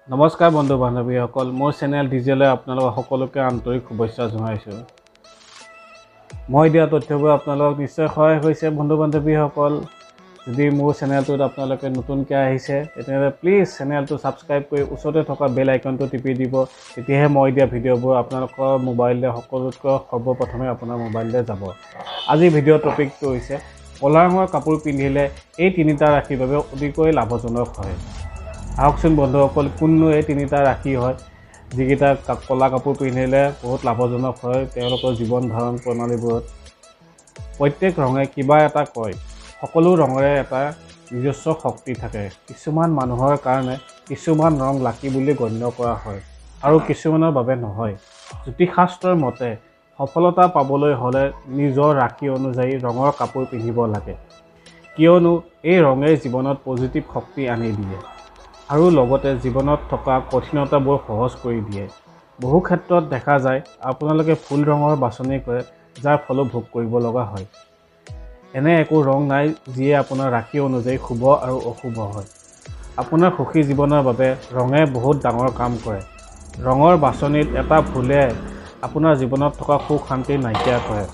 নমস্কাৰ বন্ধু বান্ধৱীসকল মোৰ চেনেল ডিজেলৈ আপোনালোক সকলোকে আন্তৰিক শুভেচ্ছা জনাইছোঁ। মই দিয়া তথ্যবোৰ আপোনালোক নিশ্চয় সহায় হৈছে বন্ধু বান্ধৱীসকল। যদি মোৰ চেনেলটোত আপোনালোকে নতুনকৈ আহিছে তেতিয়াহ'লে প্লিজ চেনেলটো ছাবস্ক্ৰাইব কৰি ওচৰতে থকা বেল আইকনটো টিপি দিব। তেতিয়াহে মই দিয়া ভিডিঅ'বোৰ আপোনালোকৰ মোবাইললৈ সকলোতকৈ সৰ্বপ্ৰথমে আপোনাৰ মোবাইললৈ যাব। আজি ভিডিঅ'ৰ টপিকটো হৈছে ক'লা ৰঙৰ কাপোৰ পিন্ধিলে এই তিনিটা ৰাশিৰ বাবে অতিকৈ লাভজনক হয়। আহকচোন বন্ধুসকল, কোননো এই তিনিটা ৰাশি হয় যিকেইটা ক'লা কাপোৰ পিন্ধিলে বহুত লাভজনক হয় তেওঁলোকৰ জীৱন ধাৰণ প্ৰণালীবোৰত। প্ৰত্যেক ৰঙে কিবা এটা কয়। সকলো ৰঙৰে এটা নিজস্ব শক্তি থাকে। কিছুমান মানুহৰ কাৰণে কিছুমান ৰং লাকি বুলি গণ্য কৰা হয় আৰু কিছুমানৰ বাবে নহয়। জ্যোতিষশাস্ত্ৰৰ মতে সফলতা পাবলৈ হ'লে নিজৰ ৰাশি অনুযায়ী ৰঙৰ কাপোৰ পিন্ধিব লাগে, কিয়নো এই ৰঙে জীৱনত পজিটিভ শক্তি আনি দিয়ে আৰু লগতে জীৱনত থকা কঠিনতাবোৰ সহজ কৰি দিয়ে। বহু ক্ষেত্ৰত দেখা যায় আপোনালোকে ভুল ৰঙৰ বাছনি কৰে, যাৰ ফলত ভোগ কৰিব লগা হয়। এনে একো ৰং নাই যিয়ে আপোনাৰ ৰাশি অনুযায়ী শুভ আৰু অশুভ হয়। আপোনাৰ সুখী জীৱনৰ বাবে ৰঙে বহুত ডাঙৰ কাম কৰে। ৰঙৰ বাছনিত এটা ভুলে আপোনাৰ জীৱনত থকা সুখ শান্তি নাইকিয়া কৰে।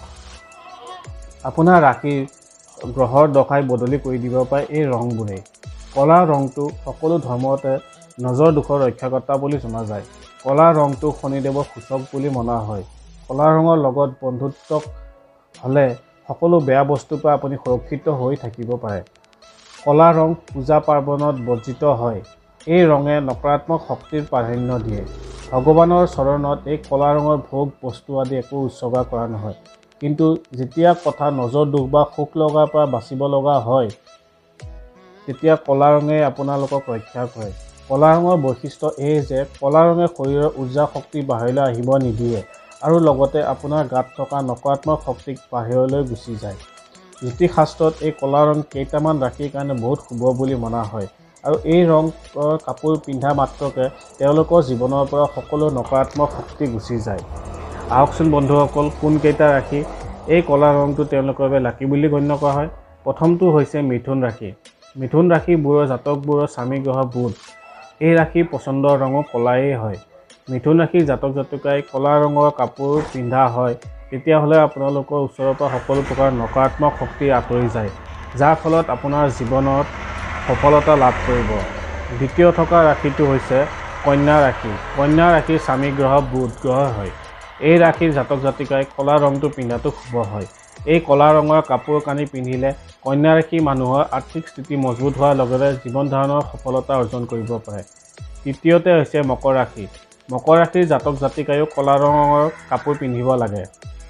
আপোনাৰ ৰাশিৰ গ্ৰহৰ দশাই বদলি কৰি দিব পাৰে এই ৰংবোৰেই। ক'লা ৰংটো সকলো ধৰ্মতে নজৰ দোষৰ ৰক্ষাকৰ্তা বুলি জনা যায়। ক'লা ৰংটো শনিদেৱৰ সূচক বুলি মনা হয়। ক'লা ৰঙৰ লগত বন্ধুত্ব হ'লে সকলো বেয়া বস্তুৰ পৰা আপুনি সুৰক্ষিত হৈ থাকিব পাৰে। ক'লা ৰং পূজা পাৰ্বণত বৰ্জিত হয়। এই ৰঙে নকাৰাত্মক শক্তিৰ প্ৰাধান্য দিয়ে। ভগৱানৰ চৰণত এই ক'লা ৰঙৰ ভোগ বস্তু আদি একো উৎসৰ্গা কৰা নহয়। কিন্তু যেতিয়া কথা নজৰ দোষ বা শোক লগাৰ পৰা বাচিব লগা হয় তেতিয়া ক'লা ৰঙে আপোনালোকক ৰক্ষা কৰে। ক'লা ৰঙৰ বৈশিষ্ট্য এই যে ক'লা ৰঙে শৰীৰৰ উৰ্জা শক্তি বাহিৰলৈ আহিব নিদিয়ে আৰু লগতে আপোনাৰ গাত থকা নকাৰাত্মক শক্তিক বাহিৰলৈ গুচি যায়। জ্যোতিষশাস্ত্ৰত এই ক'লা ৰং কেইটামান ৰাশিৰ কাৰণে বহুত শুভ বুলি মনা হয় আৰু এই ৰঙৰ কাপোৰ পিন্ধা মাত্ৰকে তেওঁলোকৰ জীৱনৰ পৰা সকলো নকাৰাত্মক শক্তি গুচি যায়। আহকচোন বন্ধুসকল, কোনকেইটা ৰাশি এই ক'লা ৰংটো তেওঁলোকৰ বাবে লাকি বুলি গণ্য কৰা হয়। প্ৰথমটো হৈছে মিথুন ৰাশি। মিথুন ৰাশিবোৰৰ জাতকবোৰৰ স্বামী গ্ৰহ বুধ। এই ৰাশিৰ পচন্দৰ ৰঙো ক'লাই হয়। মিথুন ৰাশিৰ জাতক জাতিকাই ক'লা ৰঙৰ কাপোৰ পিন্ধা হয় তেতিয়াহ'লে আপোনালোকৰ ওচৰৰ পৰা সকলো প্ৰকাৰ নকাৰাত্মক শক্তি আঁতৰি যায়, যাৰ ফলত আপোনাৰ জীৱনত সফলতা লাভ কৰিব। দ্বিতীয় থকা ৰাশিটো হৈছে কন্যা ৰাশি। কন্যা ৰাশিৰ স্বামী গ্ৰহ বুধ গ্ৰহ হয়। এই ৰাশিৰ জাতক জাতিকাই ক'লা ৰংটো পিন্ধাটো শুভ হয়। এই ক'লা ৰঙৰ কাপোৰ কানি পিন্ধিলে কন্যা ৰাশিৰ মানুহৰ আৰ্থিক স্থিতি মজবুত হোৱাৰ লগতে জীৱন ধাৰণৰ সফলতা অৰ্জন কৰিব পাৰে। তৃতীয়তে হৈছে মকৰ ৰাশি। মকৰ ৰাশিৰ জাতক জাতিকায়ো ক'লা ৰঙৰ কাপোৰ পিন্ধিব লাগে।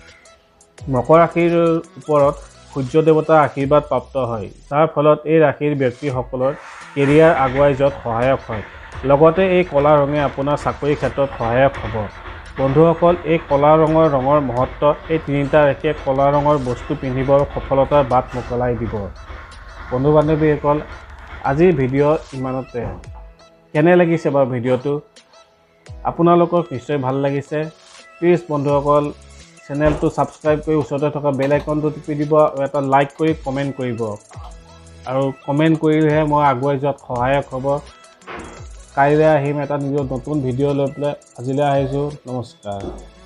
মকৰ ৰাশিৰ ওপৰত সূৰ্য দেৱতাৰ আশীৰ্বাদ প্ৰাপ্ত হয়, যাৰ ফলত এই ৰাশিৰ ব্যক্তিসকলৰ কেৰিয়াৰ আগুৱাই যোৱাত সহায়ক হয়। লগতে এই ক'লা ৰঙে আপোনাৰ চাকৰিৰ ক্ষেত্ৰত সহায়ক হ'ব। বন্ধুসকল, এই ক'লা ৰঙৰ মহত্ব এই তিনিটা ৰাশিয়ে ক'লা ৰঙৰ বস্তু পিন্ধিব সফলতাৰ বাট মোকলাই দিব। বন্ধু বান্ধৱীসকল, আজিৰ ভিডিঅ' ইমানতে। কেনে লাগিছে বাৰু ভিডিঅ'টো? আপোনালোকক নিশ্চয় ভাল লাগিছে। প্লিজ বন্ধুসকল, চেনেলটো ছাবস্ক্ৰাইব কৰি ওচৰতে থকা বেল আইকনটো টিপি দিব আৰু এটা লাইক কৰি কমেণ্ট কৰিব। আৰু কমেণ্ট কৰিলেহে মই আগুৱাই যোৱাত সহায়ক হ'ব। কাইলৈ আহিম এটা নিজৰ নতুন ভিডিঅ' লৈ পেলাই। আজিলৈ আহিছোঁ। নমস্কাৰ।